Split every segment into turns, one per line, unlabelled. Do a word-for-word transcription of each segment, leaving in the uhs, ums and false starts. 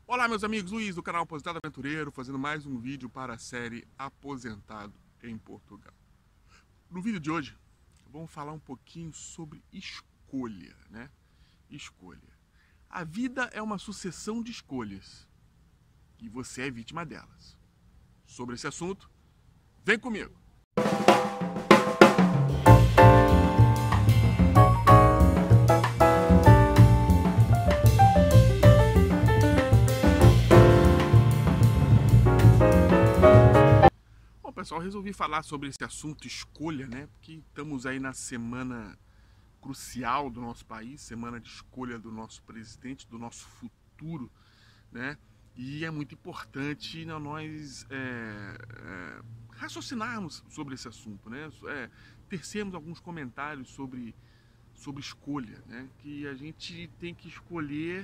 Olá, meus amigos, Luiz do canal Aposentado Aventureiro, fazendo mais um vídeo para a série Aposentado em Portugal. No vídeo de hoje, vamos falar um pouquinho sobre escolha, né? Escolha. A vida é uma sucessão de escolhas e você é vítima delas. Sobre esse assunto, vem comigo! Pessoal, resolvi falar sobre esse assunto escolha, né? Porque estamos aí na semana crucial do nosso país, semana de escolha do nosso presidente, do nosso futuro, né? E é muito importante nós é, é, raciocinarmos sobre esse assunto, né? É, tecermos alguns comentários sobre, sobre escolha, né? Que a gente tem que escolher,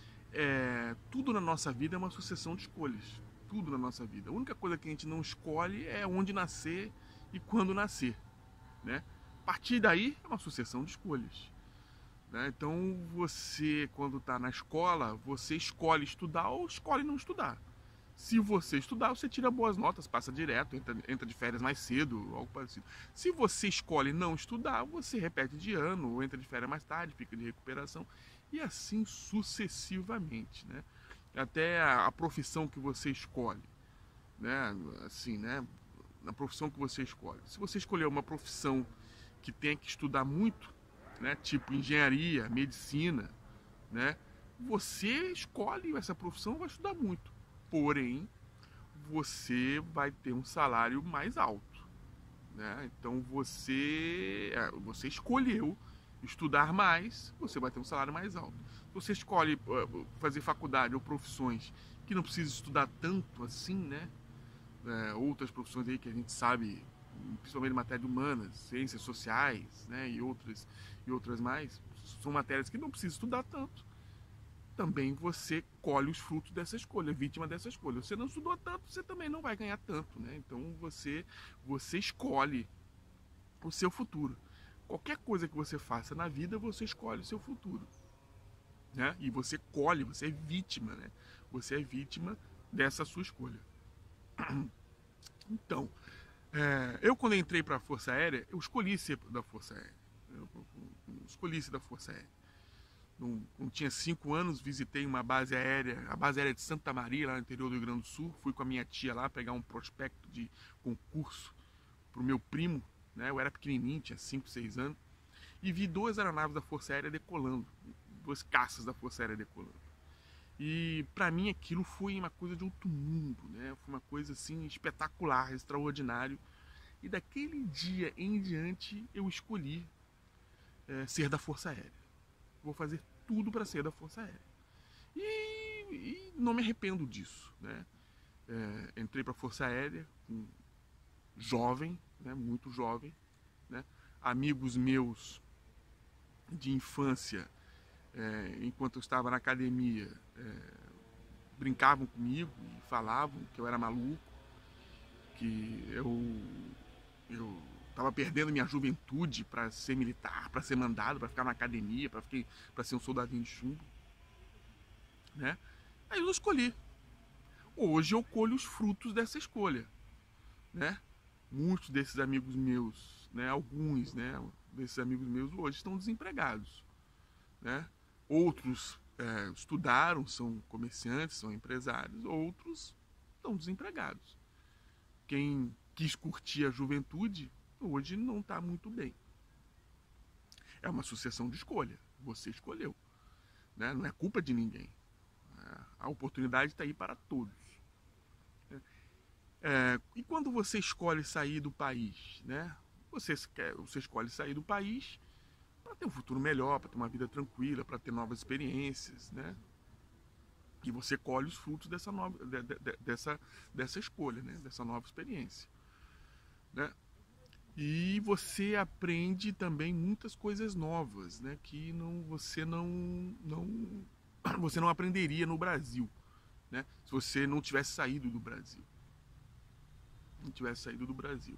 é, tudo na nossa vida é uma sucessão de escolhas. Tudo na nossa vida. A única coisa que a gente não escolhe é onde nascer e quando nascer, né? A partir daí é uma sucessão de escolhas, né? Então você, quando está na escola, você escolhe estudar ou escolhe não estudar. Se você estudar, você tira boas notas, passa direto, entra, entra de férias mais cedo, algo parecido. Se você escolhe não estudar, você repete de ano, ou entra de férias mais tarde, fica de recuperação, e assim sucessivamente, né? Até a, a profissão que você escolhe, né? Assim, né? Na profissão que você escolhe. Se você escolher uma profissão que tem que estudar muito, né? Tipo engenharia, medicina, né? Você escolhe essa profissão, vai estudar muito. Porém, você vai ter um salário mais alto, né? Então você, você escolheu estudar mais, você vai ter um salário mais alto. Se você escolhe fazer faculdade ou profissões que não precisa estudar tanto assim, né? É, outras profissões aí que a gente sabe, principalmente em matéria de humanas, ciências sociais, né? E outras, e outras mais, são matérias que não precisa estudar tanto. Também você colhe os frutos dessa escolha, vítima dessa escolha. Você não estudou tanto, você também não vai ganhar tanto, né? Então você, você escolhe o seu futuro. Qualquer coisa que você faça na vida, você escolhe o seu futuro, né? E você colhe, você é vítima, né? Você é vítima dessa sua escolha. Então, é, eu quando entrei para a Força Aérea, eu escolhi ser da Força Aérea. Eu, eu, eu escolhi ser da Força Aérea. Quando tinha cinco anos, visitei uma base aérea, a base aérea de Santa Maria, lá no interior do Rio Grande do Sul. Fui com a minha tia lá pegar um prospecto de concurso para o meu primo, né? Eu era pequenininho, tinha cinco, seis anos. E vi duas aeronaves da Força Aérea decolando, duas caças da Força Aérea decolando. E para mim aquilo foi uma coisa de outro mundo, né? Foi uma coisa assim espetacular, extraordinário. E daquele dia em diante eu escolhi é, ser da Força Aérea. Vou fazer tudo para ser da Força Aérea. E, e não me arrependo disso, né? É, entrei para a Força Aérea, um jovem, né? Muito jovem, né? Amigos meus de infância, é, enquanto eu estava na academia, é, brincavam comigo e falavam que eu era maluco, que eu eu estava perdendo minha juventude para ser militar, para ser mandado, para ficar na academia, para para ser um soldadinho de chumbo, né? Aí eu escolhi. Hoje eu colho os frutos dessa escolha, né? Muitos desses amigos meus, né? Alguns, né? Desses amigos meus hoje estão desempregados, né? Outros é, estudaram, são comerciantes, são empresários, outros estão desempregados. Quem quis curtir a juventude hoje não está muito bem. É uma sucessão de escolha, você escolheu, né? Não é culpa de ninguém. A oportunidade está aí para todos. É, e quando você escolhe sair do país, né? Você, quer, você escolhe sair do país para ter um futuro melhor, para ter uma vida tranquila, para ter novas experiências, né? E você colhe os frutos dessa, nova, de, de, dessa, dessa escolha, né? Dessa nova experiência, né? E você aprende também muitas coisas novas, né? Que não, você não, não, você não aprenderia no Brasil, né? Se você não tivesse saído do Brasil. Não tivesse saído do Brasil.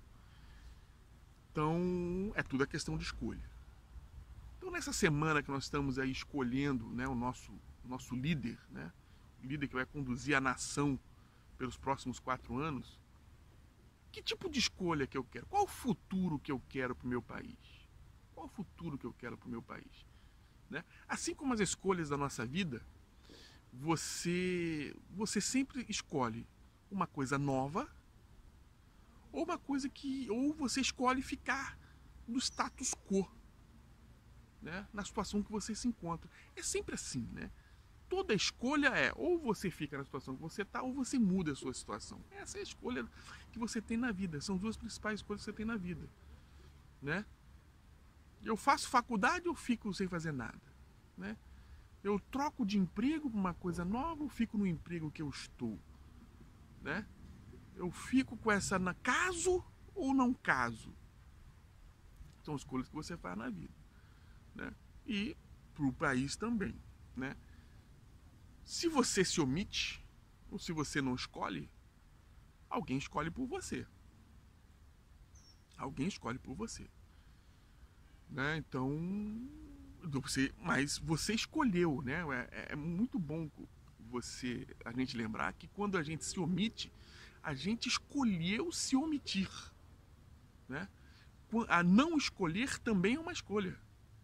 Então, é tudo a questão de escolha. Então, nessa semana que nós estamos aí escolhendo, né, o nosso, o nosso líder, né? líder que vai conduzir a nação pelos próximos quatro anos, que tipo de escolha que eu quero? Qual o futuro que eu quero para o meu país? Qual o futuro que eu quero para o meu país? Né? Assim como as escolhas da nossa vida, você, você sempre escolhe uma coisa nova ou uma coisa que ou você escolhe ficar no status quo, né? Na situação que você se encontra. É sempre assim, né? Toda escolha é ou você fica na situação que você está ou você muda a sua situação. Essa é a escolha que você tem na vida. São duas principais escolhas que você tem na vida, né? Eu faço faculdade ou fico sem fazer nada, né? Eu troco de emprego para uma coisa nova ou fico no emprego que eu estou, né? Eu fico com essa na caso ou não caso. São escolhas que você faz na vida, né? E para o país também, né? Se você se omite, ou se você não escolhe, alguém escolhe por você. Alguém escolhe por você, né? Então, você, mas você escolheu, né? É, é muito bom você, a gente lembrar que quando a gente se omite, a gente escolheu se omitir, né? A não escolher também é uma escolha.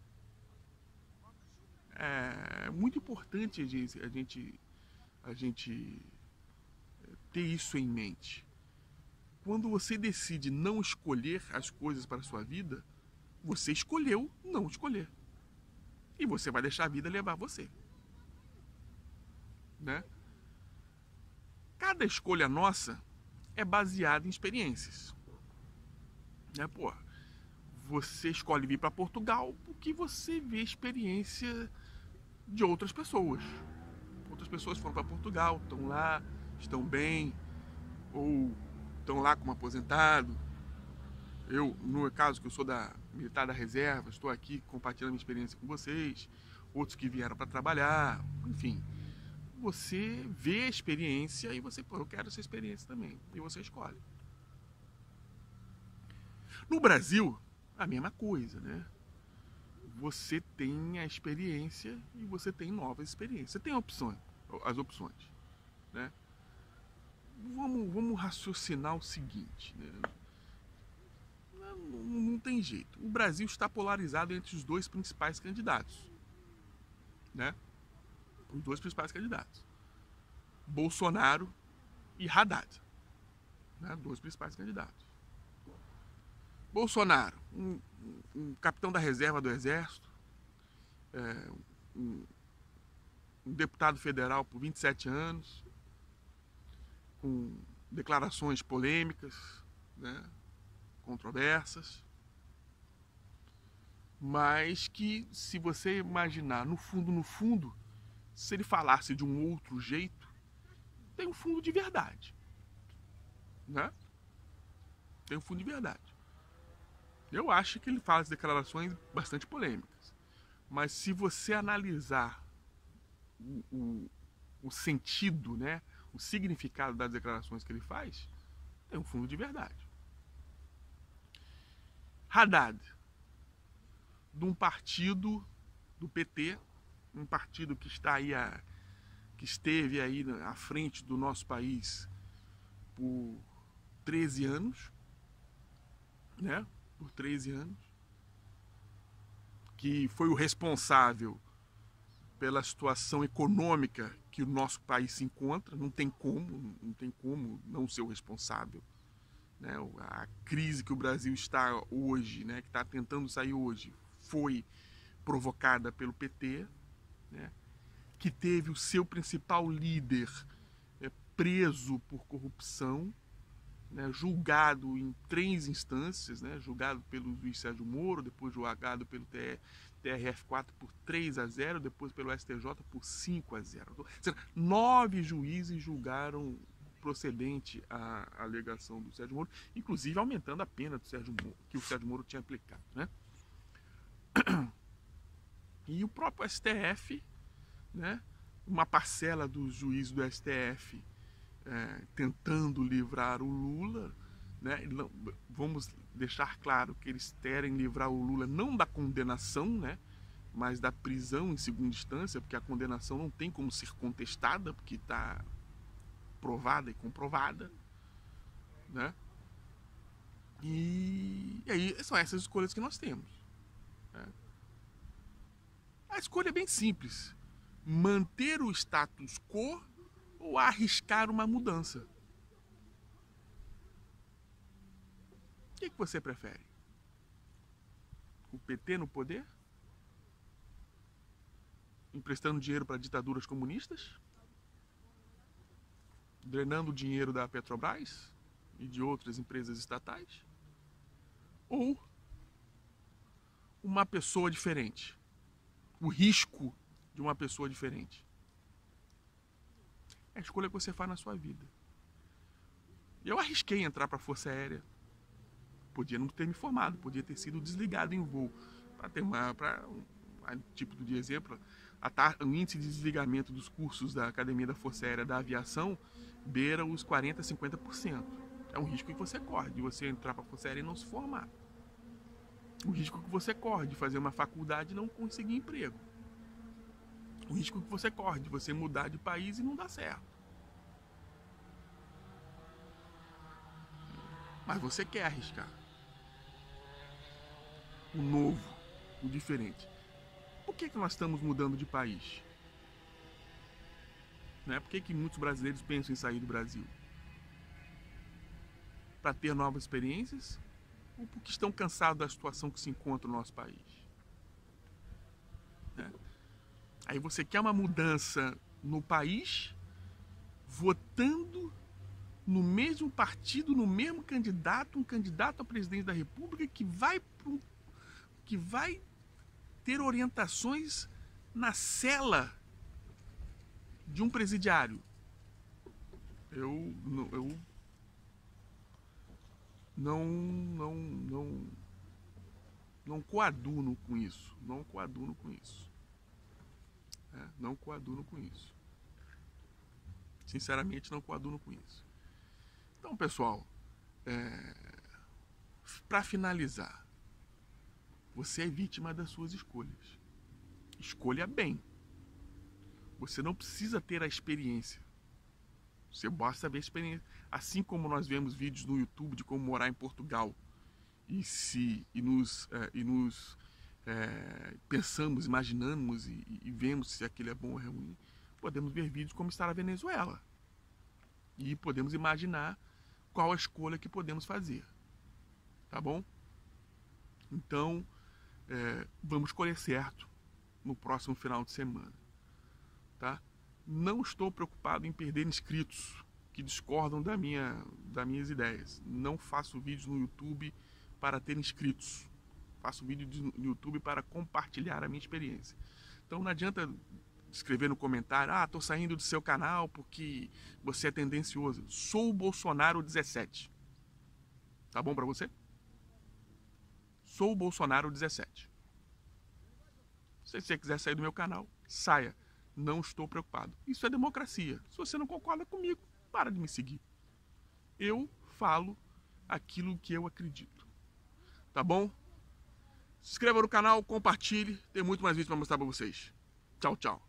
É muito importante a gente, a gente, a gente ter isso em mente. Quando você decide não escolher as coisas para a sua vida, você escolheu não escolher. E você vai deixar a vida levar você, né? Cada escolha nossa é baseada em experiências, né? Pô, você escolhe vir para Portugal porque você vê experiência de outras pessoas. Outras pessoas foram para Portugal, estão lá, estão bem, ou estão lá como aposentado. Eu, no meu caso, que eu sou da militar da reserva, estou aqui compartilhando minha experiência com vocês. Outros que vieram para trabalhar, enfim. Você vê a experiência e você, pô, eu quero essa experiência também. E você escolhe. No Brasil, a mesma coisa, né? Você tem a experiência e você tem novas experiências. Você tem opções, as opções, né? Vamos, vamos raciocinar o seguinte, né? Não, não, não tem jeito. O Brasil está polarizado entre os dois principais candidatos, né? Os dois principais candidatos, Bolsonaro e Haddad, né? Dois principais candidatos. Bolsonaro, um, um capitão da reserva do Exército, é, um, um deputado federal por vinte e sete anos, com declarações polêmicas, né, controversas, mas que, se você imaginar no fundo, no fundo, se ele falasse de um outro jeito, tem um fundo de verdade, né? Tem um fundo de verdade. Eu acho que ele faz declarações bastante polêmicas, mas se você analisar o, o, o sentido, né, o significado das declarações que ele faz, tem um fundo de verdade. Haddad, de um partido do P T, um partido que está aí a, que esteve aí à frente do nosso país por treze anos, né? Por treze anos, que foi o responsável pela situação econômica que o nosso país se encontra. Não tem como, não tem como não ser o responsável, né? A crise que o Brasil está hoje, né, que está tentando sair hoje, foi provocada pelo P T, né, que teve o seu principal líder é, preso por corrupção, né, julgado em três instâncias, né, julgado pelo juiz Sérgio Moro, depois julgado pelo T R F quatro por três a zero, depois pelo S T J por cinco a zero. Ou seja, nove juízes julgaram procedente a, a alegação do Sérgio Moro, inclusive aumentando a pena do Sérgio Moro, que o Sérgio Moro tinha aplicado, né? E o próprio S T F, né, uma parcela dos juízes do S T F é, tentando livrar o Lula, né? Não, vamos deixar claro que eles querem livrar o Lula não da condenação, né, mas da prisão em segunda instância, porque a condenação não tem como ser contestada, porque está provada e comprovada, né? E, e aí são essas escolhas que nós temos, né? A escolha é bem simples: manter o status quo ou arriscar uma mudança. O que, que você prefere? O P T no poder? Emprestando dinheiro para ditaduras comunistas? Drenando o dinheiro da Petrobras e de outras empresas estatais? Ou uma pessoa diferente? O risco de uma pessoa diferente? É a escolha que você faz na sua vida. Eu arrisquei entrar para a Força Aérea. Podia não ter me formado, podia ter sido desligado em voo. Para ter uma, para um, um tipo de exemplo, a, o índice de desligamento dos cursos da Academia da Força Aérea da Aviação beira os quarenta, cinquenta por cento. É um risco que você corre de você entrar para a Força Aérea e não se formar. O risco que você corre de fazer uma faculdade e não conseguir emprego. O risco que você corre de você mudar de país e não dar certo. Mas você quer arriscar. O novo, o diferente. Por que, que nós estamos mudando de país? Né? Por que, que muitos brasileiros pensam em sair do Brasil? Para ter novas experiências? Ou porque estão cansados da situação que se encontra no nosso país? Né? Aí você quer uma mudança no país, votando no mesmo partido, no mesmo candidato, um candidato a presidente da República que vai, pro, que vai ter orientações na cela de um presidiário. Eu, eu não, não, não, não coaduno com isso, não coaduno com isso, é, não coaduno com isso. Sinceramente, não coaduno com isso. Então, pessoal, é, para finalizar, você é vítima das suas escolhas. Escolha bem. Você não precisa ter a experiência. Você basta ver a experiência. Assim como nós vemos vídeos no YouTube de como morar em Portugal e, se, e nos, é, e nos é, pensamos, imaginamos e, e vemos se aquilo é bom ou é ruim, podemos ver vídeos como estar na Venezuela. E podemos imaginar qual a escolha que podemos fazer. Tá bom? Então, é, vamos escolher certo no próximo final de semana. Tá? Não estou preocupado em perder inscritos que discordam da minha, das minhas ideias. Não faço vídeos no YouTube para ter inscritos. Faço vídeo no YouTube para compartilhar a minha experiência. Então não adianta escrever no comentário: ah, estou saindo do seu canal porque você é tendencioso. Sou o Bolsonaro dezessete. Tá bom para você? Sou o Bolsonaro dezessete. Se você quiser sair do meu canal, saia. Não estou preocupado. Isso é democracia. Se você não concorda comigo, para de me seguir. Eu falo aquilo que eu acredito. Tá bom? Se inscreva no canal, compartilhe. Tem muito mais vídeo para mostrar para vocês. Tchau, tchau.